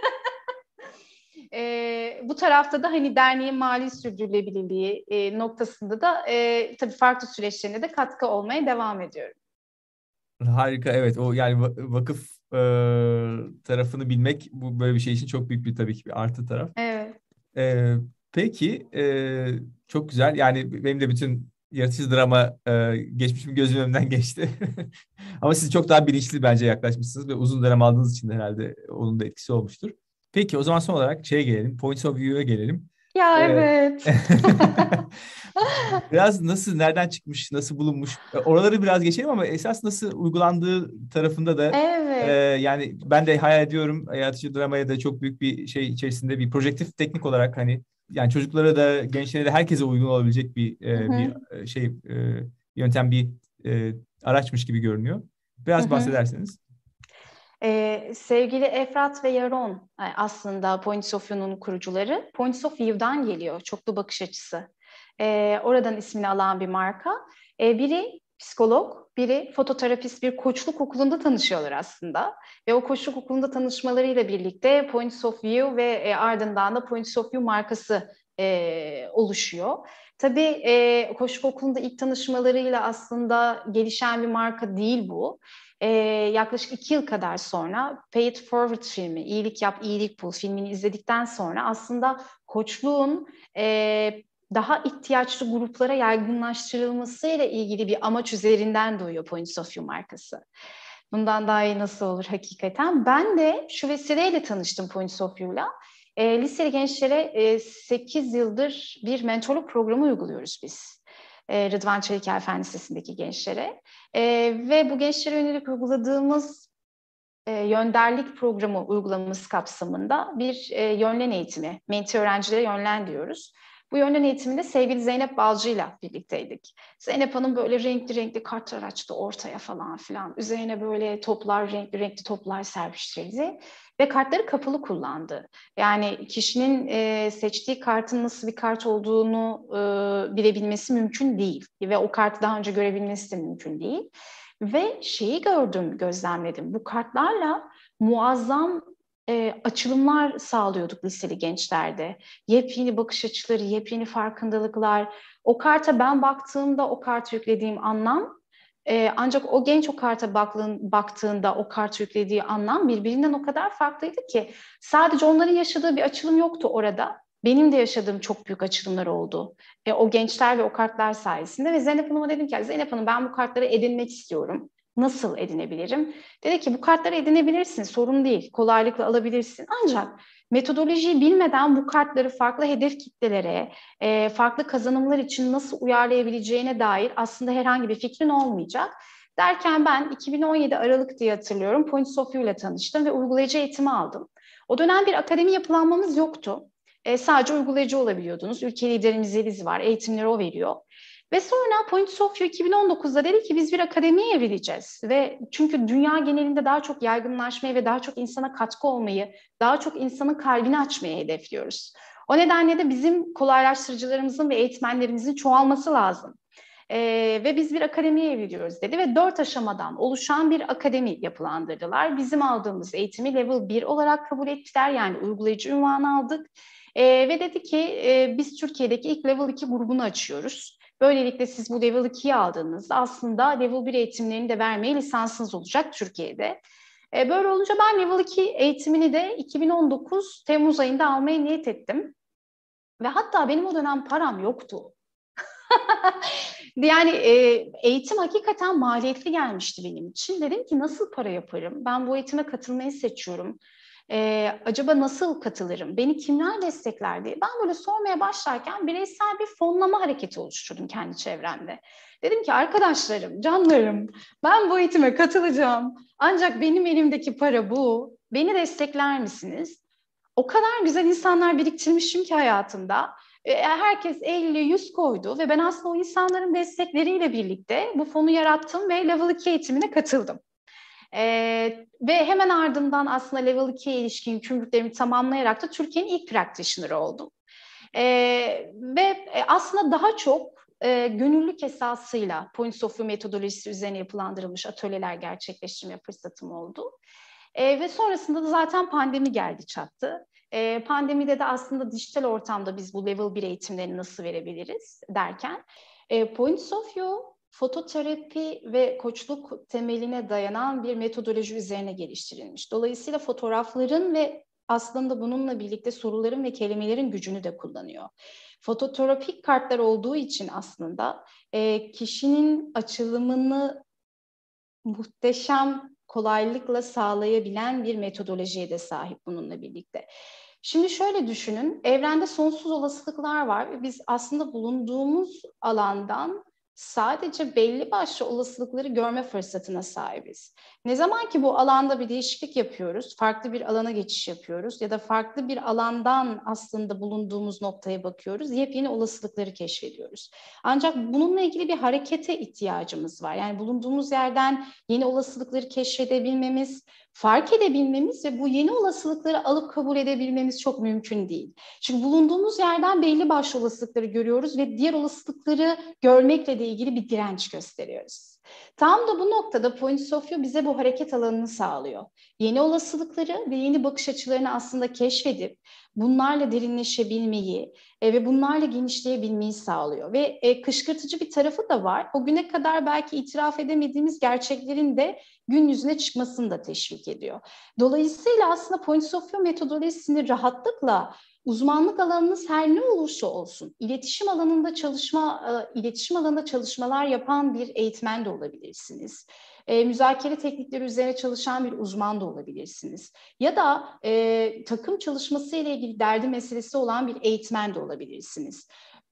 E, bu tarafta da hani derneğin mali sürdürülebilirliği e, noktasında da e, tabii farklı süreçlerine de katkı olmaya devam ediyorum. Harika, evet. O yani va- vakıf e, tarafını bilmek bu böyle bir şey için çok büyük bir tabii ki bir artı taraf. Evet. E, peki e, çok güzel. Yani benim de bütün yaratıcı drama e, geçmişim gözümün önünden geçti. Ama siz çok daha bilinçli bence yaklaşmışsınız ve uzun dönem aldığınız için de herhalde onun da etkisi olmuştur. Peki o zaman son olarak şeye gelelim. Points of View'a gelelim. Ya E, evet. Biraz nasıl, nereden çıkmış, nasıl bulunmuş, e, oraları biraz geçelim ama esas nasıl uygulandığı tarafında da e, Evet. yani ben de hayal ediyorum yaratıcı dramaya da çok büyük bir şey içerisinde bir projektif teknik olarak hani yani çocuklara da gençlere de herkese uygun olabilecek bir Hı e, bir hı. e, şey e, yöntem bir e, araçmış gibi görünüyor. Hı Biraz hı. bahsederseniz. Ee, sevgili Efrat ve Yaron e, aslında Points of View'nun kurucuları. Points of View'dan geliyor, çoklu bakış açısı. Ee, oradan ismini alan bir marka. Ee, biri psikolog, biri fototerapist, bir koçluk okulunda tanışıyorlar aslında. Ve o koçluk okulunda tanışmalarıyla birlikte Points of View ve e, ardından da Points of View markası e, oluşuyor. Tabii e, koçluk okulunda ilk tanışmalarıyla aslında gelişen bir marka değil bu. Ee, yaklaşık iki yıl kadar sonra Pay It Forward filmi, İyilik Yap, İyilik Bul filmini izledikten sonra aslında koçluğun e, daha ihtiyaçlı gruplara yaygınlaştırılmasıyla ilgili bir amaç üzerinden doğuyor Points of View markası. Bundan daha iyi nasıl olur hakikaten? Ben de şu vesileyle tanıştım Points of View'la. E, liseli gençlere e, sekiz yıldır bir mentorluk programı uyguluyoruz biz. E, Rıdvan Çelikel Fen Lisesi'ndeki gençlere. E, ve bu gençlere yönelik uyguladığımız e, yönderlik programı uygulaması kapsamında bir e, yönlen eğitimi, menti öğrencilere yönlen diyoruz. Bu yönlen eğitiminde sevgili Zeynep Balcı'yla birlikteydik. Zeynep Hanım böyle renkli renkli kartlar açtı ortaya falan filan. Üzerine böyle toplar, renkli renkli toplar serpiştirildi. Ve kartları kapalı kullandı. Yani kişinin e, seçtiği kartın nasıl bir kart olduğunu e, bilebilmesi mümkün değil. Ve o kartı daha önce görebilmesi de mümkün değil. Ve şeyi gördüm, gözlemledim. Bu kartlarla muazzam e, açılımlar sağlıyorduk liseli gençlerde. Yepyeni bakış açıları, yepyeni farkındalıklar. O karta ben baktığımda o kartı yüklediğim anlam, e, ancak o genç o karta baktığın, baktığında o kart yüklediği anlam birbirinden o kadar farklıydı ki sadece onların yaşadığı bir açılım yoktu orada. Benim de yaşadığım çok büyük açılımlar oldu. E, o gençler ve o kartlar sayesinde ve Zeynep Hanım'a dedim ki Zeynep Hanım ben bu kartları edinmek istiyorum. Nasıl edinebilirim? Dedi ki bu kartları edinebilirsin, sorun değil, kolaylıkla alabilirsin. Ancak metodolojiyi bilmeden bu kartları farklı hedef kitlelere, e, farklı kazanımlar için nasıl uyarlayabileceğine dair aslında herhangi bir fikrin olmayacak. Derken ben iki bin on yedi Aralık diye hatırlıyorum Points of View ile tanıştım ve uygulayıcı eğitimi aldım. O dönem bir akademi yapılanmamız yoktu. E, sadece uygulayıcı olabiliyordunuz. Ülke liderimiz Yeliz var, eğitimleri o veriyor. Ve sonra Points of View iki bin on dokuzda dedi ki biz bir akademiye evrileceğiz. Ve çünkü dünya genelinde daha çok yaygınlaşmayı ve daha çok insana katkı olmayı, daha çok insanın kalbini açmayı hedefliyoruz. O nedenle de bizim kolaylaştırıcılarımızın ve eğitmenlerimizin çoğalması lazım. Ee, ve biz bir akademiye evriliyoruz dedi ve dört aşamadan oluşan bir akademi yapılandırdılar. Bizim aldığımız eğitimi level bir olarak kabul ettiler, yani uygulayıcı unvanı aldık. Ee, ve dedi ki e, biz Türkiye'deki ilk level iki grubunu açıyoruz. Böylelikle siz bu level ikiyi aldığınızda aslında level bir eğitimlerini de vermeye lisansınız olacak Türkiye'de. Ee, böyle olunca ben level iki eğitimini de iki bin on dokuz Temmuz ayında almaya niyet ettim. Ve hatta benim o dönem param yoktu. Yani e, eğitim hakikaten maliyetli gelmişti benim için. Dedim ki nasıl para yaparım? Ben bu eğitime katılmayı seçiyorum. E, acaba nasıl katılırım? Beni kimler destekler diye. Ben böyle sormaya başlarken bireysel bir fonlama hareketi oluşturdum kendi çevremde. Dedim ki arkadaşlarım, canlarım, ben bu eğitime katılacağım. Ancak benim elimdeki para bu. Beni destekler misiniz? O kadar güzel insanlar biriktirmişim ki hayatımda. Herkes elli yüz koydu ve ben aslında o insanların destekleriyle birlikte bu fonu yarattım ve Level iki eğitimine katıldım. E, ve hemen ardından aslında Level ikiye ilişkin yükümlülüklerimi tamamlayarak da Türkiye'nin ilk practitioner'ı oldum. E, ve aslında daha çok e, gönüllülük esasıyla Points of View metodolojisi üzerine yapılandırılmış atölyeler gerçekleştirme fırsatım oldu. E, ve sonrasında da zaten pandemi geldi çattı. E, pandemide de aslında dijital ortamda biz bu Level bir eğitimlerini nasıl verebiliriz derken e, Points of View fototerapi ve koçluk temeline dayanan bir metodoloji üzerine geliştirilmiş. Dolayısıyla fotoğrafların ve aslında bununla birlikte soruların ve kelimelerin gücünü de kullanıyor. Fototerapik kartlar olduğu için aslında e, kişinin açılımını muhteşem kolaylıkla sağlayabilen bir metodolojiye de sahip bununla birlikte. Şimdi şöyle düşünün, evrende sonsuz olasılıklar var ve biz aslında bulunduğumuz alandan sadece belli başlı olasılıkları görme fırsatına sahibiz. Ne zaman ki bu alanda bir değişiklik yapıyoruz, farklı bir alana geçiş yapıyoruz ya da farklı bir alandan aslında bulunduğumuz noktaya bakıyoruz, yepyeni olasılıkları keşfediyoruz. Ancak bununla ilgili bir harekete ihtiyacımız var. Yani bulunduğumuz yerden yeni olasılıkları keşfedebilmemiz, fark edebilmemiz ve bu yeni olasılıkları alıp kabul edebilmemiz çok mümkün değil. Çünkü bulunduğumuz yerden belli başlı olasılıkları görüyoruz ve diğer olasılıkları görmekle de ilgili bir direnç gösteriyoruz. Tam da bu noktada Points of View bize bu hareket alanını sağlıyor. Yeni olasılıkları ve yeni bakış açılarını aslında keşfedip bunlarla derinleşebilmeyi e, ve bunlarla genişleyebilmeyi sağlıyor. Ve e, kışkırtıcı bir tarafı da var. O güne kadar belki itiraf edemediğimiz gerçeklerin de gün yüzüne çıkmasını da teşvik ediyor. Dolayısıyla aslında Points of View metodolojisini rahatlıkla uzmanlık alanınız her ne olursa olsun, iletişim alanında çalışma, iletişim alanında çalışmalar yapan bir eğitmen de olabilirsiniz. E, müzakere teknikleri üzerine çalışan bir uzman da olabilirsiniz. Ya da e, takım çalışması ile ilgili derdi meselesi olan bir eğitmen de olabilirsiniz.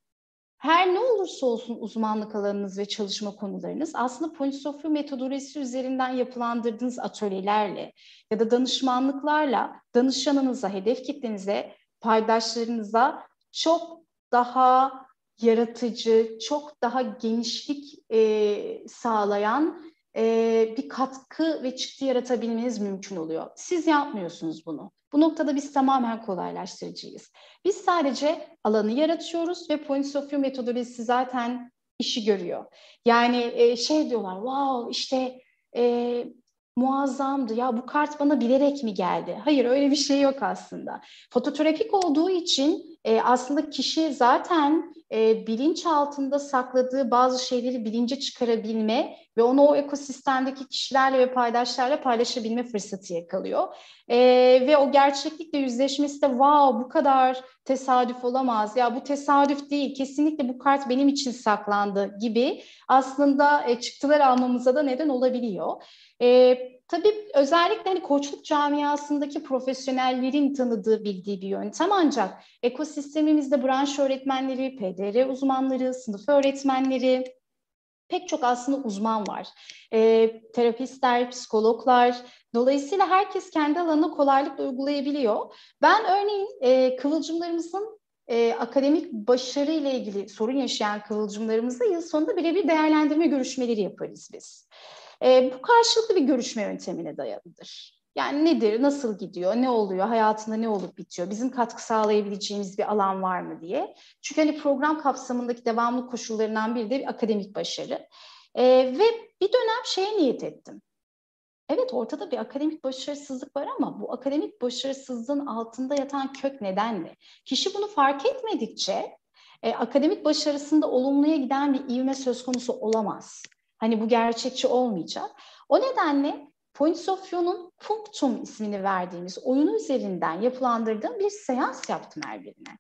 Her ne olursa olsun uzmanlık alanınız ve çalışma konularınız aslında Points of View metodolojisi üzerinden yapılandırdığınız atölyelerle ya da danışmanlıklarla danışanınıza, hedef kitlenize, paydaşlarınıza çok daha yaratıcı, çok daha genişlik e, sağlayan e, bir katkı ve çıktı yaratabilmeniz mümkün oluyor. Siz yapmıyorsunuz bunu. Bu noktada biz tamamen kolaylaştırıcıyız. Biz sadece alanı yaratıyoruz ve Points of View metodolojisi zaten işi görüyor. Yani e, şey diyorlar, wow işte e, muazzamdı ya, bu kart bana bilerek mi geldi? Hayır, öyle bir şey yok aslında. Fototerapik olduğu için e, aslında kişi zaten e, bilinç altında sakladığı bazı şeyleri bilince çıkarabilme ve onu o ekosistemdeki kişilerle ve paydaşlarla paylaşabilme fırsatı yakalıyor. E, ve o gerçeklikle yüzleşmesi de wow, bu kadar tesadüf olamaz. Ya bu tesadüf değil, kesinlikle bu kart benim için saklandı gibi aslında e, çıktılar almamıza da neden olabiliyor. E, tabii özellikle hani koçluk camiasındaki profesyonellerin tanıdığı, bildiği bir yöntem, ancak ekosistemimizde branş öğretmenleri, P D R uzmanları, sınıf öğretmenleri, pek çok aslında uzman var. E, terapistler, psikologlar, dolayısıyla herkes kendi alanını kolaylıkla uygulayabiliyor. Ben örneğin e, kıvılcımlarımızın e, akademik başarı ile ilgili sorun yaşayan kıvılcımlarımızla yıl sonunda birebir değerlendirme görüşmeleri yaparız biz. E, bu karşılıklı bir görüşme yöntemine dayalıdır. Yani nedir, nasıl gidiyor, ne oluyor, hayatında ne olup bitiyor, bizim katkı sağlayabileceğimiz bir alan var mı diye. Çünkü hani program kapsamındaki devamlı koşullarından biri de bir akademik başarı. E, ve bir dönem şeye niyet ettim. Evet, ortada bir akademik başarısızlık var ama bu akademik başarısızlığın altında yatan kök neden ne? Kişi bunu fark etmedikçe e, akademik başarısında olumluya giden bir ivme söz konusu olamaz. Hani bu gerçekçi olmayacak. O nedenle Points of View'nun Punctum ismini verdiğimiz oyunu üzerinden yapılandırdığım bir seans yaptım her birine.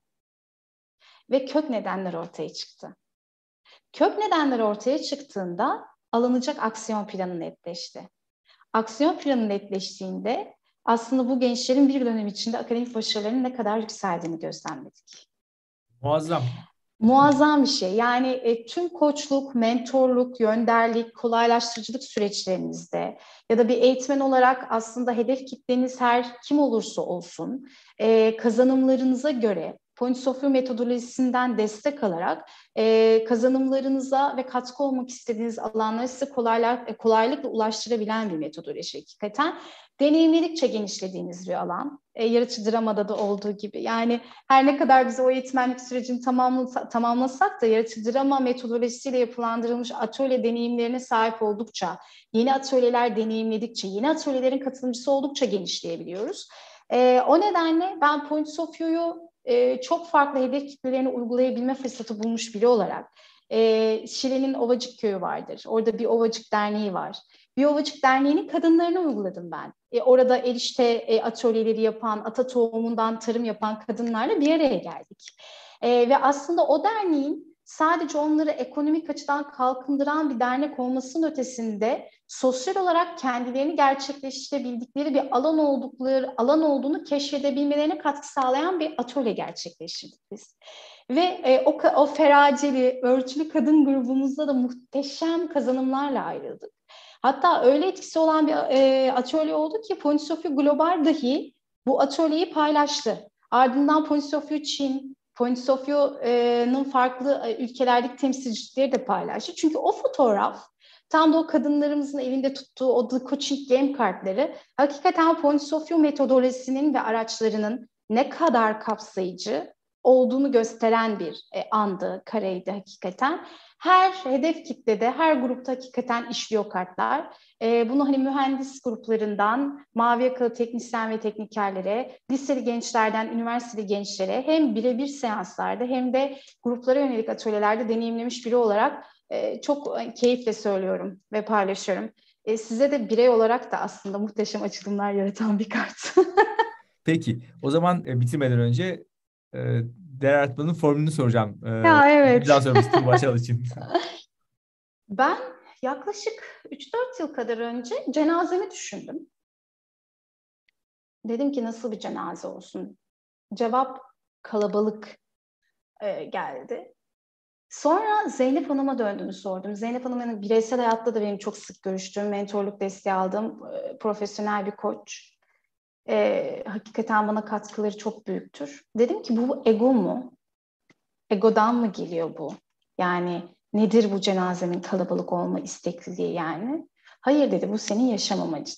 Ve kök nedenler ortaya çıktı. Kök nedenler ortaya çıktığında alınacak aksiyon planı netleşti. Aksiyon planı netleştiğinde aslında bu gençlerin bir dönem içinde akademik başarılarının ne kadar yükseldiğini gözlemledik. Muazzam. Muazzam bir şey. Yani e, tüm koçluk, mentorluk, yönderlik, kolaylaştırıcılık süreçlerinizde ya da bir eğitmen olarak aslında hedef kitleniz her kim olursa olsun e, kazanımlarınıza göre Points of View metodolojisinden destek alarak e, kazanımlarınıza ve katkı olmak istediğiniz alanlara size kolaylar, kolaylıkla ulaştırabilen bir metodoloji hakikaten. Deneyimledikçe genişlediğiniz bir alan. E, yaratıcı dramada da olduğu gibi. Yani her ne kadar biz o eğitmenlik sürecini tamamlasa, tamamlasak da yaratıcı drama metodolojisiyle yapılandırılmış atölye deneyimlerine sahip oldukça, yeni atölyeler deneyimledikçe, yeni atölyelerin katılımcısı oldukça genişleyebiliyoruz. E, o nedenle ben Points of View'yu e, çok farklı hedef kitlelerine uygulayabilme fırsatı bulmuş biri olarak, e, Şile'nin Ovacık Köyü vardır. Orada bir Ovacık Derneği var. Bir Ovacık Derneği'nin kadınlarına uyguladım ben. E, orada erişte e, atölyeleri yapan, ata tohumundan tarım yapan kadınlarla bir araya geldik. E, ve aslında o derneğin sadece onları ekonomik açıdan kalkındıran bir dernek olmasının ötesinde sosyal olarak kendilerini gerçekleştirebildikleri bir alan oldukları alan olduğunu keşfedebilmelerine katkı sağlayan bir atölye gerçekleştirdik biz. Ve e, o, o feraceli, örtülü kadın grubumuzda da muhteşem kazanımlarla ayrıldık. Hatta öyle etkisi olan bir e, atölye oldu ki Points of View Global dahi bu atölyeyi paylaştı. Ardından Points of View Çin, Points of View'nun farklı ülkelerdeki temsilcileri de paylaştı. Çünkü o fotoğraf, tam da o kadınlarımızın elinde tuttuğu o The Coaching Game kartları, hakikaten Points of View metodolojisinin ve araçlarının ne kadar kapsayıcı olduğunu gösteren bir e, andı, kareydi hakikaten. Her hedef kitlede, her grupta hakikaten işliyor kartlar. E, bunu hani mühendis gruplarından mavi yakalı teknisyen ve teknikerlere, liseli gençlerden üniversiteli gençlere hem birebir seanslarda hem de gruplara yönelik atölyelerde deneyimlemiş biri olarak e, çok keyifle söylüyorum ve paylaşıyorum. E, size de birey olarak da aslında muhteşem açılımlar yaratan bir kart. Peki, o zaman e, bitirmeden önce e, değer artmanın formülünü soracağım. E, Ya evet. Daha sonra Tuğba Çal için. Ben yaklaşık üç dört yıl kadar önce cenazemi düşündüm. Dedim ki nasıl bir cenaze olsun? Cevap kalabalık e, geldi. Sonra Zeynep Hanım'a döndüğümü sordum. Zeynep Hanım'ın bireysel hayatta da benim çok sık görüştüğüm, mentorluk desteği aldığım e, profesyonel bir koç. E, hakikaten bana katkıları çok büyüktür. Dedim ki bu ego mu? Egodan mı geliyor bu? Yani nedir bu cenazenin kalabalık olma istekliliği yani? Hayır dedi, bu senin yaşam amacın.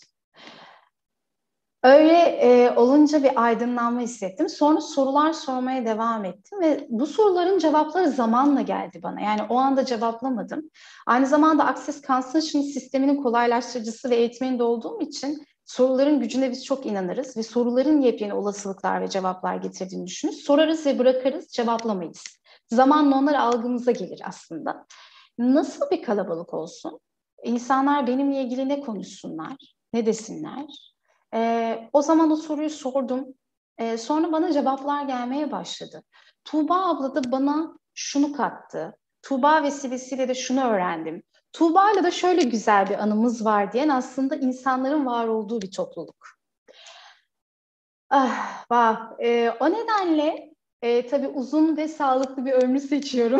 Öyle e, olunca bir aydınlanma hissettim. Sonra sorular sormaya devam ettim ve bu soruların cevapları zamanla geldi bana. Yani o anda cevaplamadım. Aynı zamanda Access Consciousness sisteminin kolaylaştırıcısı ve eğitmeni de olduğum için soruların gücüne biz çok inanırız ve soruların yepyeni olasılıklar ve cevaplar getirdiğini düşünürüz. Sorarız ve bırakırız, cevaplamayız. Zamanla onlar algımıza gelir aslında. Nasıl bir kalabalık olsun? İnsanlar benimle ilgili ne konuşsunlar, ne desinler? Ee, o zaman o soruyu sordum. Ee, sonra bana cevaplar gelmeye başladı. Tuğba abla da bana şunu kattı. Tuğba vesilesiyle de şunu öğrendim. Tuğba'yla da şöyle güzel bir anımız var diyen aslında insanların var olduğu bir topluluk. Ah, vah. Ee, o nedenle e, tabii uzun ve sağlıklı bir ömrü seçiyorum.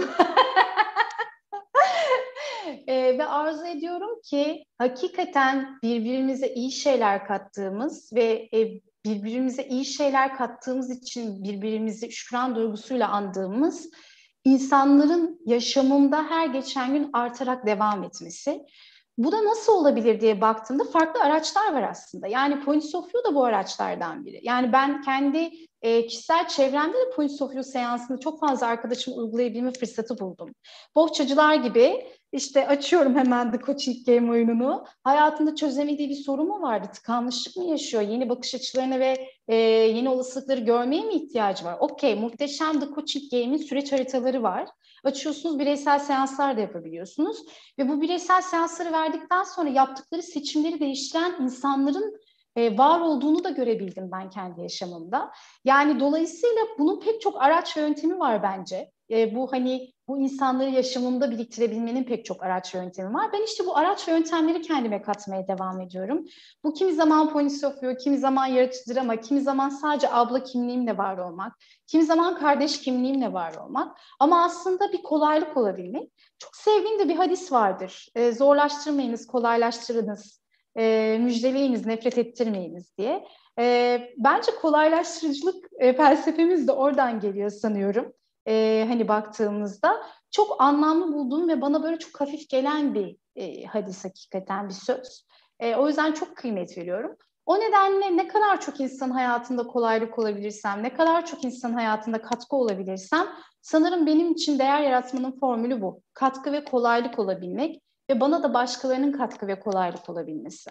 E, ve arzu ediyorum ki hakikaten birbirimize iyi şeyler kattığımız ve e, birbirimize iyi şeyler kattığımız için birbirimizi şükran duygusuyla andığımız insanların yaşamında her geçen gün artarak devam etmesi. Bu da nasıl olabilir diye baktığımda farklı araçlar var aslında. Yani Points of View da bu araçlardan biri. Yani ben kendi e, kişisel çevremde de Points of View seansını çok fazla arkadaşımla uygulayabilme fırsatı buldum. Bohçacılar gibi işte açıyorum hemen The Coaching Game oyununu. Hayatında çözemediği bir sorun mu var? Bir tıkanmışlık mı yaşıyor? Yeni bakış açılarına ve e, yeni olasılıkları görmeye mi ihtiyacı var? Okey, muhteşem The Coaching Game'in süreç haritaları var. Açıyorsunuz, bireysel seanslar da yapabiliyorsunuz. Ve bu bireysel seansları verdikten sonra yaptıkları seçimleri değiştiren insanların e, var olduğunu da görebildim ben kendi yaşamımda. Yani dolayısıyla bunun pek çok araç ve yöntemi var bence. E, bu hani bu insanları yaşamımda biriktirebilmenin pek çok araç ve yöntemi var. Ben işte bu araç ve yöntemleri kendime katmaya devam ediyorum. Bu kimi zaman Points of View, kimi zaman yaratıcı drama, kimi zaman sadece abla kimliğimle var olmak, kimi zaman kardeş kimliğimle var olmak. Ama aslında bir kolaylık olabilmek. Çok sevdiğim de bir hadis vardır. E, zorlaştırmayınız, kolaylaştırınız. E, müjdeleyiniz, nefret ettirmeyiniz diye. E, bence kolaylaştırıcılık e, felsefemiz de oradan geliyor sanıyorum. E, hani baktığımızda çok anlamlı bulduğum ve bana böyle çok hafif gelen bir e, hadis, hakikaten bir söz. E, o yüzden çok kıymet veriyorum. O nedenle ne kadar çok insan hayatında kolaylık olabilirsem, ne kadar çok insan hayatında katkı olabilirsem, sanırım benim için değer yaratmanın formülü bu. Katkı ve kolaylık olabilmek ve bana da başkalarının katkı ve kolaylık olabilmesi.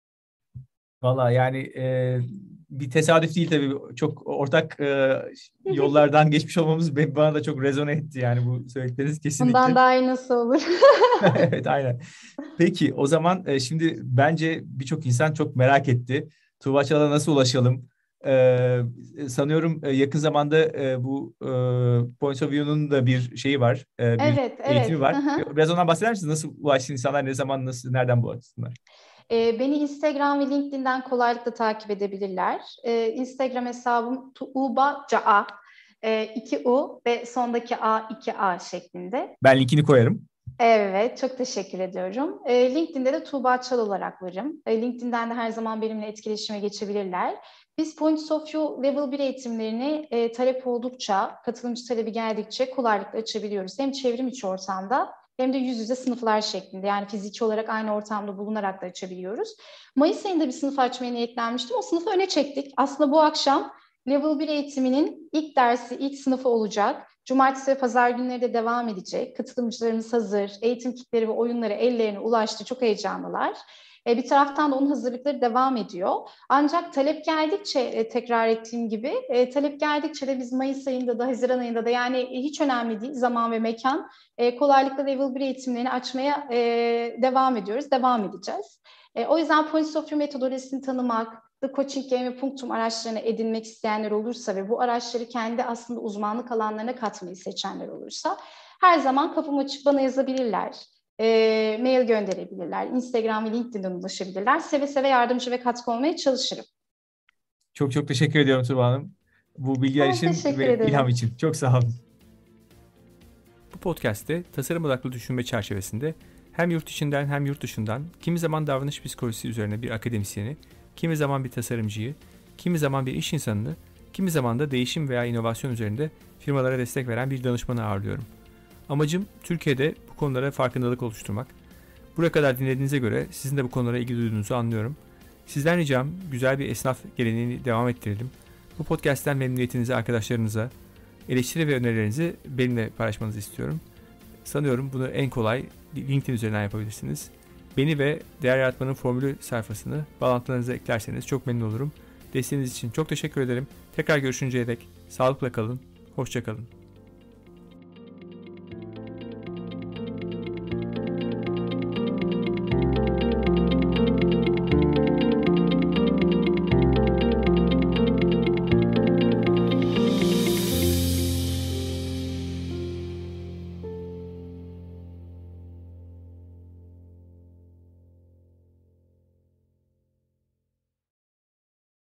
Valla yani e, bir tesadüf değil tabii. Çok ortak e, yollardan geçmiş olmamız bana da çok rezone etti yani bu söyledikleriniz kesinlikle. Bundan daha iyi nasıl olur? Evet, aynen. Peki o zaman e, şimdi bence birçok insan çok merak etti. Tuğba Çal'a nasıl ulaşalım? Ee, sanıyorum e, yakın zamanda e, bu e, Points of View'nun da bir şeyi var. E, bir Evet, eğitimi evet. var. Hı hı. Biraz ondan bahseder misiniz? Nasıl ulaştı insanlar? Ne zaman, nasıl, nereden bulaştılar? E, beni Instagram ve LinkedIn'den kolaylıkla takip edebilirler. E, Instagram hesabım tuğba.ca, e, iki U ve sondaki A iki A şeklinde. Ben linkini koyarım. Evet, çok teşekkür ediyorum. E, LinkedIn'de de Tuğba Çal olarak varım. E, LinkedIn'den de her zaman benimle etkileşime geçebilirler. Biz Points of View Level bir eğitimlerini e, talep oldukça, katılımcı talebi geldikçe kolaylıkla açabiliyoruz. Hem çevrim içi ortamda hem de yüz yüze sınıflar şeklinde. Yani fiziki olarak aynı ortamda bulunarak da açabiliyoruz. Mayıs ayında bir sınıf açmaya niyetlenmiştim. O sınıfı öne çektik. Aslında bu akşam Level bir eğitiminin ilk dersi, ilk sınıfı olacak. Cumartesi ve pazar günleri de devam edecek. Katılımcılarımız hazır. Eğitim kitleri ve oyunları ellerine ulaştı. Çok heyecanlılar. E, bir taraftan da onun hazırlıkları devam ediyor. Ancak talep geldikçe, e, tekrar ettiğim gibi, e, talep geldikçe de biz Mayıs ayında da, Haziran ayında da, yani hiç önemli değil zaman ve mekan, e, kolaylıkla Level bir eğitimlerini açmaya e, devam ediyoruz, devam edeceğiz. E, o yüzden Points of View metodolojisini tanımak, The Coaching Game ve Punctum araçlarını edinmek isteyenler olursa ve bu araçları kendi aslında uzmanlık alanlarına katmayı seçenler olursa her zaman kapım açık, bana yazabilirler, e, mail gönderebilirler, Instagram ve LinkedIn'den ulaşabilirler. Seve seve yardımcı ve katkı olmaya çalışırım. Çok çok teşekkür ediyorum Tuğba Hanım. Bu bilgiler Ben için teşekkür ve ederim. ilham için. Çok sağ olun. Bu podcast'te tasarım odaklı düşünme çerçevesinde hem yurt içinden hem yurt dışından kimi zaman davranış psikolojisi üzerine bir akademisyeni, kimi zaman bir tasarımcıyı, kimi zaman bir iş insanını, kimi zaman da değişim veya inovasyon üzerinde firmalara destek veren bir danışmanı ağırlıyorum. Amacım Türkiye'de bu konulara farkındalık oluşturmak. Buraya kadar dinlediğinize göre sizin de bu konulara ilgi duyduğunuzu anlıyorum. Sizden ricam güzel bir esnaf geleneğini devam ettirelim. Bu podcast'ten memnuniyetinizi arkadaşlarınıza, eleştiri ve önerilerinizi benimle paylaşmanızı istiyorum. Sanıyorum bunu en kolay LinkedIn üzerinden yapabilirsiniz. Beni ve Değer Yaratmanın Formülü sayfasını bağlantılarınıza eklerseniz çok memnun olurum. Desteğiniz için çok teşekkür ederim. Tekrar görüşünceye dek sağlıkla kalın, hoşça kalın.